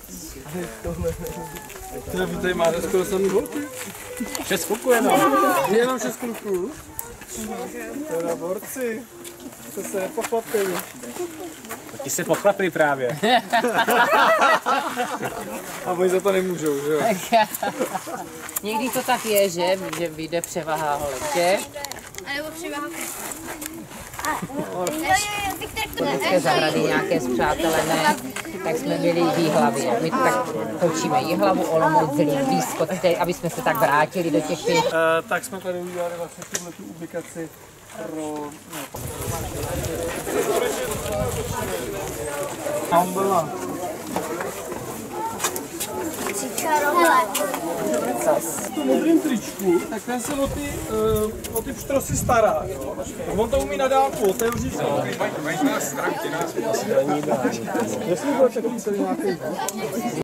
Vy tady máte skoro samý holky. 6 kluků jenom. Jenom 6 kluků. Teda borci. To se nepochlapili. Ti se pochlapili právě. A oni za to nemůžou, že jo? Někdy to tak je, že vyjde převaha holek, že? A nebo převaha. Dětské zahrady nějaké spřátelené, tak jsme byli v Jihlavě. My tak točíme Jihlavu, Olomouc, Zlín, blízko, aby jsme se tak vrátili do těch pět. Tak jsme tady udělali vlastně tu ubikaci pro... Tam byla. V tom modrém tričku, tak ten se o ty pštrosy stará. Jo? On to umí na dálku otevřít. Jestli bude takový celý nějaký...